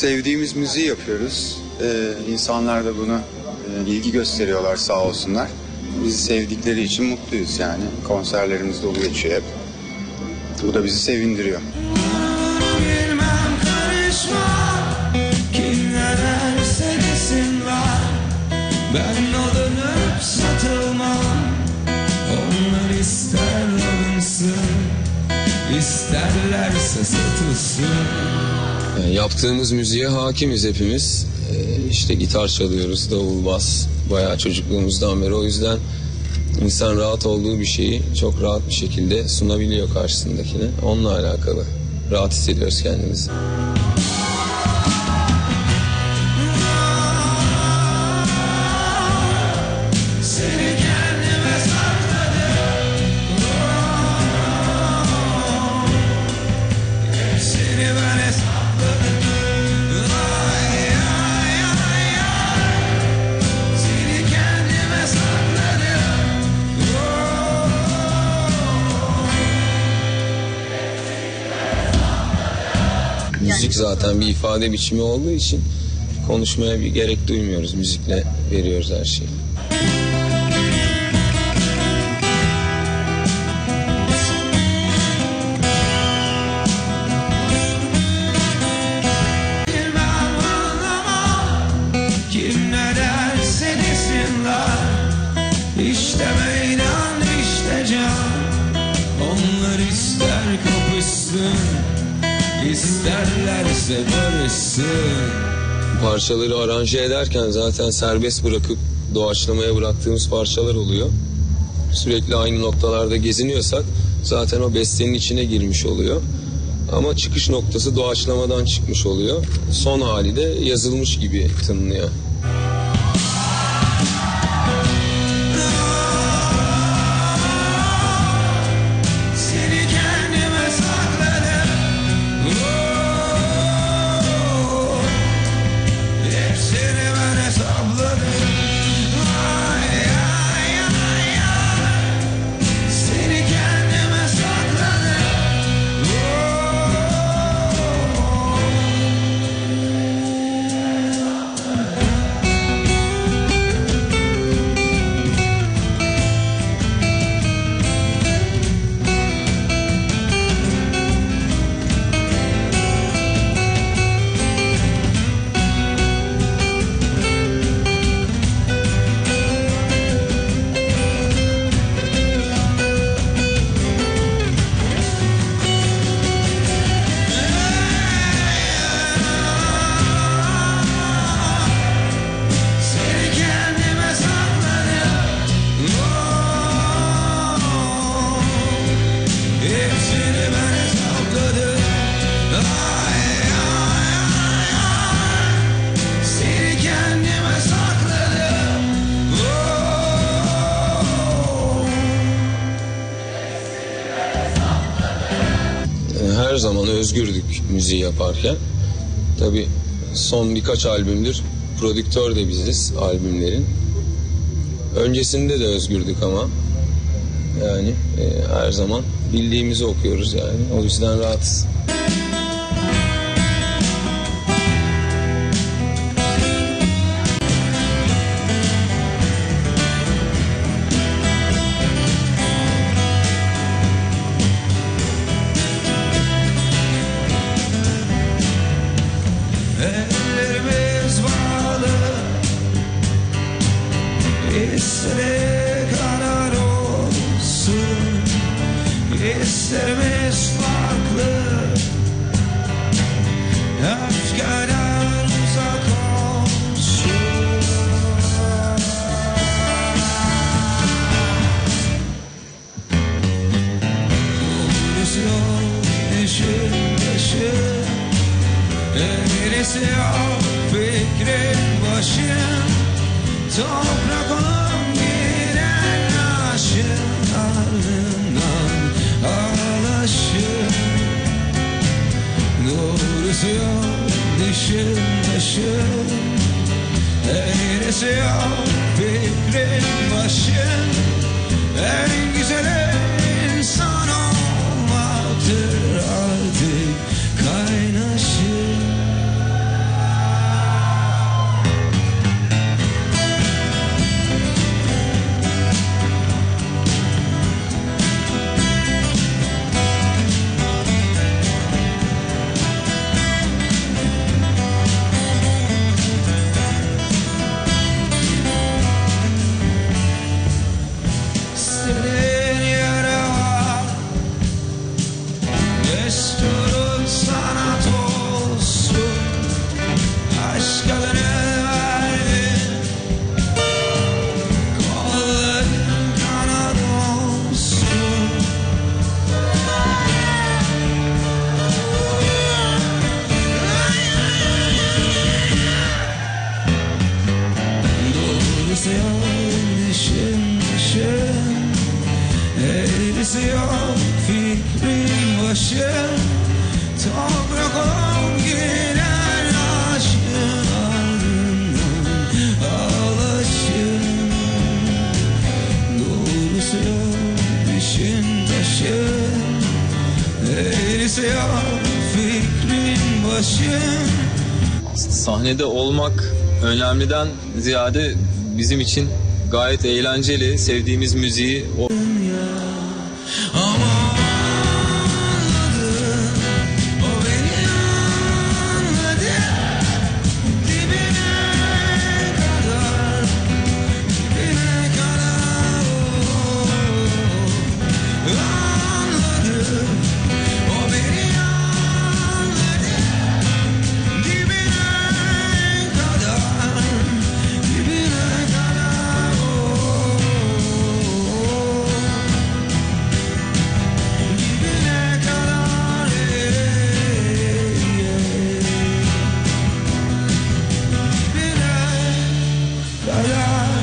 sevdiğimiz müziği yapıyoruz. İnsanlar da buna ilgi gösteriyorlar, sağ olsunlar. Bizi sevdikleri için mutluyuz yani. Konserlerimiz dolu geçiyor hep. Bu da bizi sevindiriyor. Bilmem karışma, kim ne derse desinler. Ben alınıp satılmam. Onlar ister alınsın, isterlerse satılsın. Yaptığımız müziğe hakimiz hepimiz. İşte gitar çalıyoruz, davul, bas. Bayağı çocukluğumuzdan beri. O yüzden insan rahat olduğu bir şeyi çok rahat bir şekilde sunabiliyor karşısındakine. Onunla alakalı. Rahat hissediyoruz kendimizi. Müzik zaten bir ifade biçimi olduğu için konuşmaya bir gerek duymuyoruz. Müzikle veriyoruz her şeyi. Kim ne derse desinler, işte meydan işte can. Onlar ister kapışsın, İsterlerse barışsın. Parçaları aranje ederken zaten serbest bırakıp doğaçlamaya bıraktığımız parçalar oluyor. Sürekli aynı noktalarda geziniyorsak zaten o bestenin içine girmiş oluyor. Ama çıkış noktası doğaçlamadan çıkmış oluyor. Son hali de yazılmış gibi tınlıyor. Her zaman özgürdük müziği yaparken. Tabii son birkaç albümdür prodüktör de biziz albümlerin. Öncesinde de özgürdük ama yani her zaman bildiğimizi okuyoruz yani. O yüzden rahatız. Ellerimiz bağlı, istediği kadar olsun. Hislerimiz farklı, öfkeden uzak olsun. Doğrusu yok işin başı, eğrisi yok fikrin başın. Toprak olup giden aşın ardından ağlaşır. Doğrusu yok dişin başın, eğrisi yok fikrin başın. En güzel insan olmaktır artık kaynaşır. eğrisi yok fikrin başı. Toprak olan gider aşkın ardından ağlaşır. Doğrusu yok düşün taşın, eğrisi yok fikrin başı. Sahnede olmak önemliden ziyade bizim için gayet eğlenceli, sevdiğimiz müziği Ama anladı, o beni anladı. Dibine kadar, dibine kadar anladı, o beni anladı. Dibine kadar, dibine kadar dibine kadar dibine kadar.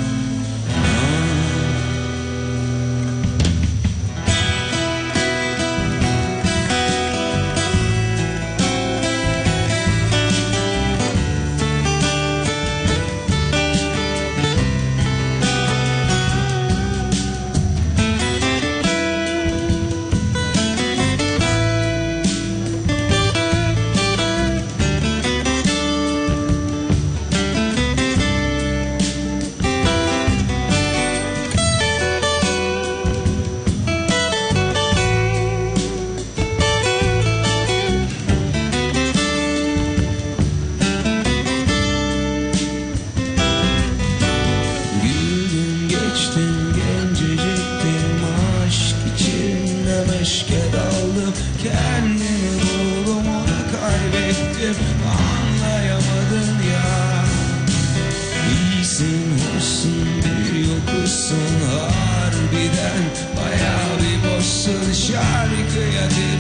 Güldüm geçtim genceciktim, aşk içinde meşke daldım. Kendimi buldum, onu kaybettim, anlayamadın ya. İyisin hoşsun bir yokuşsun, harbiden bayağı bir boşsun. Şarkıya